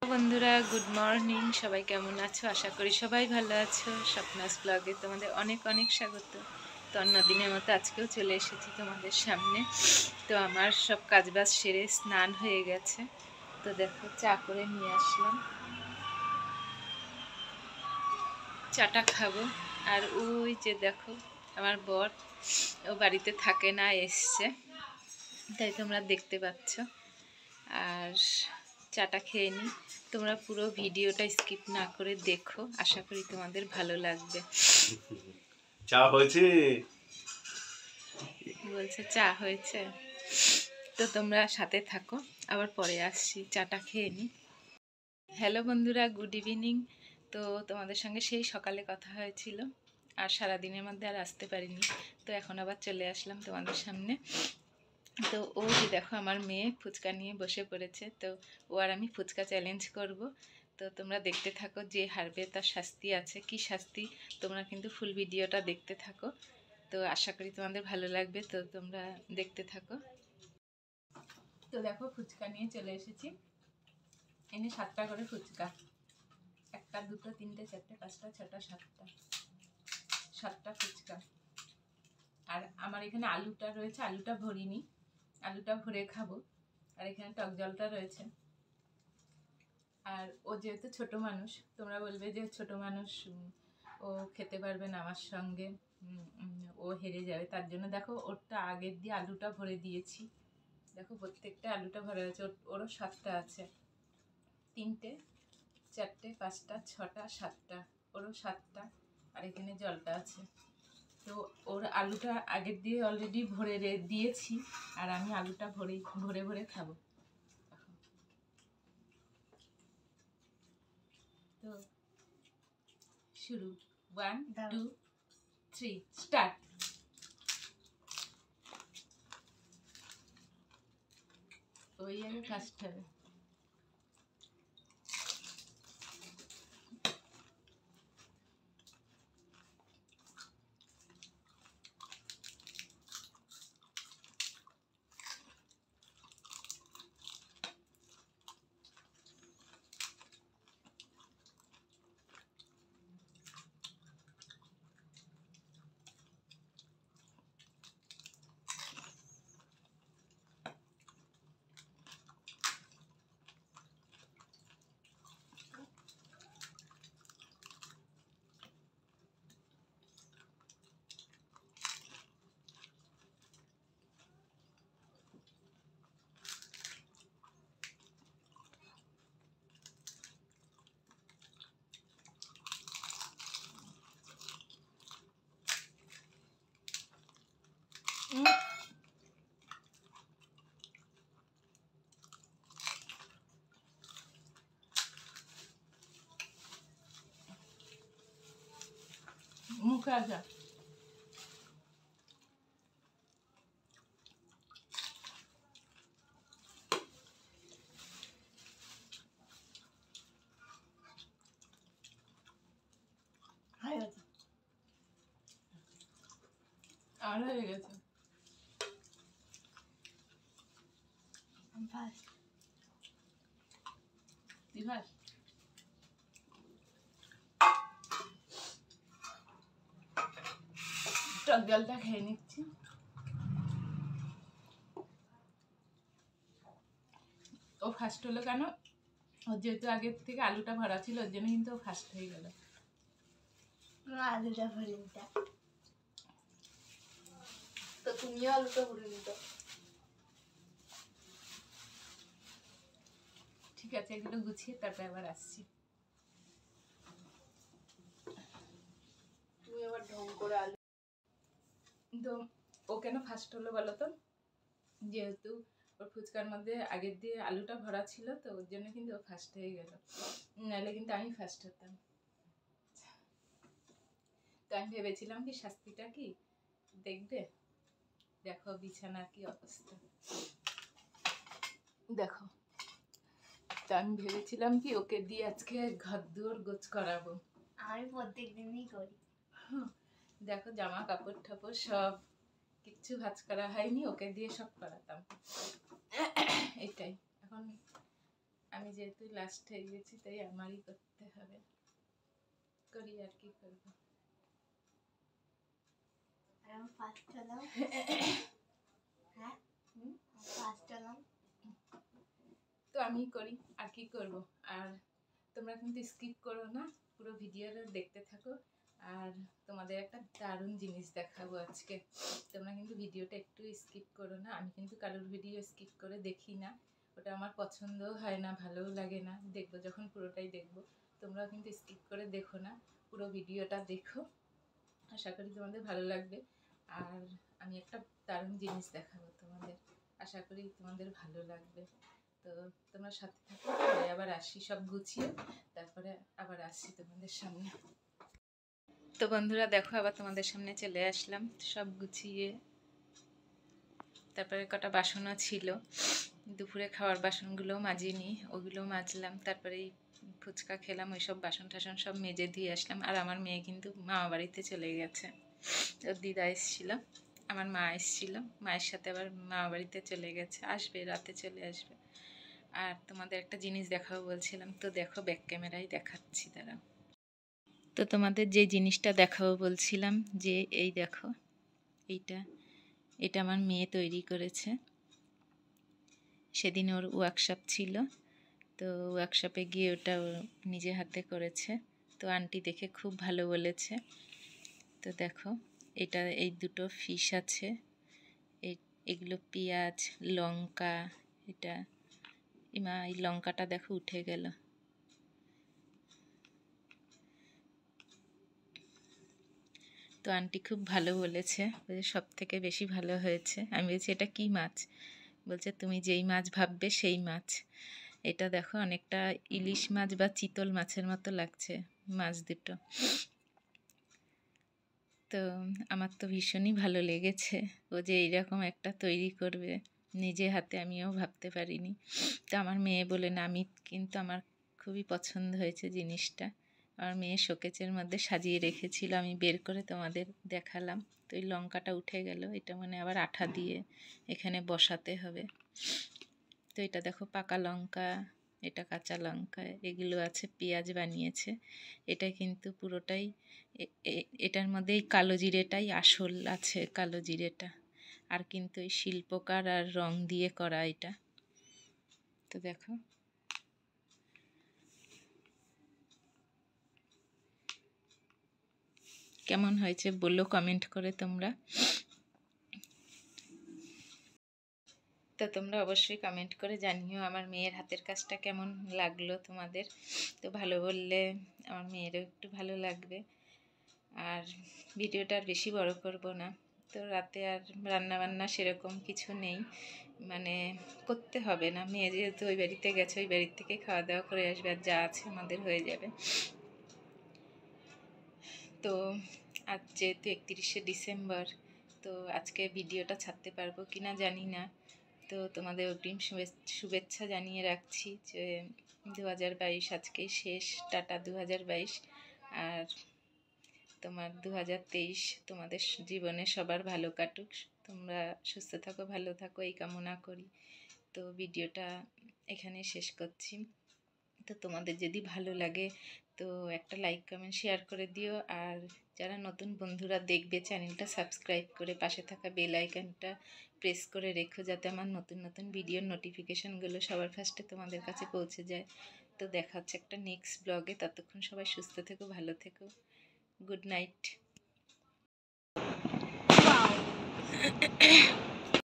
বন্ধুরা good morning, সবাই কেমন আছো? আশা করি সবাই ভালো আছো। স্বপ্নাস ব্লগে তোমাদের অনেক অনেক স্বাগত। তো অন্যদিনের মতো আজকেও চলে এসেছি তোমাদের সামনে। তো আমার সব কাজবাজ সেরে স্নান হয়ে গেছে। তো দেখো চা করে নিয়ে আসলাম, চাটা খাবো। আর ওই যে দেখো আমার বর, ও বাড়িতে থাকে না, এসছে, তাই তোমরা দেখতে পাচ্ছ। আর চাটা খেয়ে নিই, তোমরা পুরো ভিডিওটা স্কিপ না করে দেখো, আশা করি তোমাদের ভালো লাগবে। চা হয়েছে বলছে চা হয়েছে, তো তোমরা সাথে থাকো, আবার পরে আসছি, চাটা খেয়ে নিই। হ্যালো বন্ধুরা, গুড ইভিনিং। তো তোমাদের সঙ্গে সেই সকালে কথা হয়েছিল, আর সারাদিনের মধ্যে আর আসতে পারিনি। তো এখন আবার চলে আসলাম তোমাদের সামনে। তো ও যে দেখো আমার মেয়ে ফুচকা নিয়ে বসে পড়েছে। তো ও আর আমি ফুচকা চ্যালেঞ্জ করব। তো তোমরা দেখতে থাকো, যে হারবে তার শাস্তি আছে। কি শাস্তি তোমরা কিন্তু ফুল ভিডিওটা দেখতে থাকো। তো আশা করি তোমাদের ভালো লাগবে, তো তোমরা দেখতে থাকো। তো দেখো ফুচকা নিয়ে চলে এসেছি। এনে 7টা করে ফুচকা, 1টা 2টো 3টে 4টে 5টা 6টা 7টা ফুচকা। আর আমার এখানে আলুটা রয়েছে, আলুটা ভরিনি, আলুটা ভরে খাবো। আর এখানে টক জলটা রয়েছে। আর ও যেহেতু ছোট মানুষ, তোমরা বলবে যে ছোট মানুষ, ও খেতে পারবে না আমার সঙ্গে, ও হেরে যাবে, তার জন্য দেখো ওরটা আগের দিয়ে আলুটা ভরে দিয়েছি। দেখো প্রত্যেকটা আলুটা ভরা আছে, ওরও 7টা আছে, 3টে 4টে 5টা 6টা 7টা, ওরও 7টা। আর এখানে জলটা আছে। তো ওর আলুটা আগের দিয়ে অলরেডি ভরে দিয়েছি, আর আমি আলুটা ভরে ভরে খাবো। তো শুরু, 1 2 3 স্টার্ট। ওই আগে ফার্স্ট হবে। মুখে আসা আর হয়ে গেছে। টক জলটা খেয়ে নিচ্ছি। ও ফার্স্ট হলো কেন? ওর যেহেতু আগের থেকে আলুটা ভরা ছিল, ওর জন্য কিন্তু ও ফার্স্ট হয়ে গেল। আলুটা ভরে নিতে, তো তুমিও আলুটা ভরে নিতে। ঠিক আছে, এগুলো গুছিয়ে তারপরে আবার আসছি। তুমি আবার ঢং করে আলু। তো ও কেন ফার্স্ট হলো বলো তো? যেহেতু ওর ফুচকার মধ্যে আগের দিয়ে আলুটা ভরা ছিল, তো ওর জন্য কিন্তু ও ফার্স্ট হয়ে গেল, নাহলে কিন্তু আমি ফার্স্ট হতাম। তো আমি ভেবেছিলাম কি শাস্তিটা কি দেখবে। দেখো বিছানার কি অবস্থা, দেখো। তো আমি ভেবেছিলাম কি ওকে দিয়ে আজকে ঘর দুয়ার গোছ করাবো। আমি প্রত্যেক দিনই করি। দেখো জামা কাপড় ঠাপড় সব কিচ্ছু ভাঁজ করা হয়নি, ওকে দিয়ে সব করাতাম। এটাই এখন আমি যেহেতু লাস্ট হয়ে গেছি তাই আমারই করতে হবে, করি আর কি করবো। আর আমি ফার্স্ট হলাম। হ্যাঁ ফার্স্ট হলাম তো আমি করি আর কি করব। আর তোমরা কিন্তু স্কিপ করো না, পুরো ভিডিওটা দেখতে থাকো। আর তোমাদের একটা দারুণ জিনিস দেখাবো আজকে, তোমরা কিন্তু ভিডিওটা একটু স্কিপ করো না। আমি কিন্তু কারোর ভিডিও স্কিপ করে দেখি না, ওটা আমার পছন্দও হয় না, ভালোও লাগে না। দেখবো যখন পুরোটাই দেখবো, তোমরাও কিন্তু স্কিপ করে দেখো না, পুরো ভিডিওটা দেখো, আশা করি তোমাদের ভালো লাগবে। আর আমি একটা দারুণ জিনিস দেখাবো তোমাদের, আশা করি তোমাদের ভালো লাগবে। তো তোমরা সাথে থাকো, পরে আবার আসি সব গুছিয়ে, তারপরে আবার আসছি তোমাদের সামনে। তো বন্ধুরা দেখো, আবার তোমাদের সামনে চলে আসলাম সব গুছিয়ে। তারপরে কটা বাসনও ছিল, দুপুরে খাওয়ার বাসনগুলোও মাজিনি, ওগুলোও মাজলাম। তারপরে এই ফুচকা খেলাম, ওই সব বাসন টাসন সব মেজে দিয়ে আসলাম। আর আমার মেয়ে কিন্তু মামা বাড়িতে চলে গেছে, ওর দিদা এসেছিল, আমার মা এসেছিল, মায়ের সাথে আবার মামা বাড়িতে চলে গেছে, আসবে রাতে চলে আসবে। আর তোমাদের একটা জিনিস দেখাবো বলছিলাম, তো দেখো ব্যাক ক্যামেরায় দেখাচ্ছি দাঁড়াও। তো তোমাদের যে জিনিসটা দেখাবো বলছিলাম, যে এই দেখো, এটা আমার মেয়ে তৈরি করেছে। সেদিন ওর ওয়ার্কশপ ছিল, তো ওয়ার্কশপে গিয়ে ওটা ও নিজে হাতে করেছে। তো আন্টি দেখে খুব ভালো বলেছে। তো দেখো, এই দুটো ফিশ আছে, এগুলো পেঁয়াজ লঙ্কা, এটা ইমা এই লঙ্কাটা দেখো উঠে গেল। তো আন্টি খুব ভালো বলেছে, সব থেকে বেশি ভালো হয়েছে। আমি বলছি এটা কি মাছ, বলছে তুমি যেই মাছ ভাববে সেই মাছ। এটা দেখো অনেকটা ইলিশ মাছ বা চিতল মাছের মতো লাগছে মাছ দুটো। তো আমার তো ভীষণই ভালো লেগেছে, ও যে এইরকম একটা তৈরি করবে নিজে হাতে, আমিও ভাবতে পারিনি। তো আমার মেয়ে বলে না, আমি কিন্তু আমার খুবই পছন্দ হয়েছে জিনিসটা। আমার মেয়ে শোকেজের মধ্যে সাজিয়ে রেখেছিল, আমি বের করে তোমাদের দেখালাম। তো এই লঙ্কাটা উঠে গেল, এটা মানে আবার আঠা দিয়ে এখানে বসাতে হবে। তো এটা দেখো পাকা লঙ্কা, এটা কাঁচা লঙ্কা, এগুলো আছে, পেঁয়াজ বানিয়েছে। এটা কিন্তু পুরোটাই এটার মধ্যে এই কালো জিরেটাই আসল আছে, কালো জিরেটা। আর কিন্তু এই শিল্পকার আর রং দিয়ে করা এটা। তো দেখো কেমন হয়েছে বলো কমেন্ট করে তোমরা। তো তোমরা অবশ্যই কমেন্ট করে জানিও আমার মেয়ের হাতের কাজটা কেমন লাগলো তোমাদের। তো ভালো বললে আমার মেয়েরও একটু ভালো লাগবে। আর ভিডিওটা আর বেশি বড় করব না। তো রাতে আর রান্নাবান্না সেরকম কিছু নেই, মানে করতে হবে না। মেয়ে যেহেতু ওই বাড়িতে গেছে, ওই বাড়ির থেকে খাওয়া দাওয়া করে আসবে, আর যা আছে আমাদের হয়ে যাবে। তো আজ যেহেতু 31শে ডিসেম্বর, তো আজকে ভিডিওটা ছাড়তে পারবো কি না জানি না। তো তোমাদের অগ্রিম শুভেচ্ছা জানিয়ে রাখছি যে 2022 আজকেই শেষ, টাটা 2022। আর তোমার 2023 তোমাদের জীবনে সবার ভালো কাটুক, তোমরা সুস্থ থাকো, ভালো থাকো, এই কামনা করি। তো ভিডিওটা এখানে শেষ করছি। তো তোমাদের যদি ভালো লাগে তো একটা লাইক কমেন্ট শেয়ার করে দিও। আর যারা নতুন বন্ধুরা দেখবে, চ্যানেলটা সাবস্ক্রাইব করে পাশে থাকা বেল আইকনটা প্রেস করে রেখো, যাতে আমার নতুন নতুন ভিডিওর নোটিফিকেশানগুলো সবার ফার্স্টে তোমাদের কাছে পৌঁছে যায়। তো দেখা হচ্ছে একটা নেক্সট ব্লগে, ততক্ষণ সবাই সুস্থ থেকো, ভালো থেকো, গুড নাইট।